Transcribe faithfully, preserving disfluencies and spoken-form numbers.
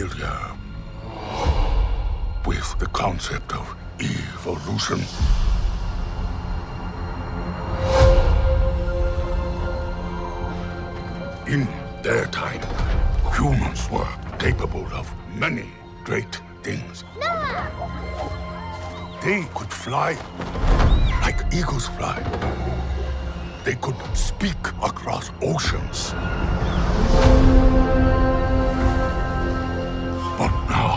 familiar with the concept of evolution. In their time, humans were capable of many great things. They could fly like eagles fly. They could speak across oceans. But now,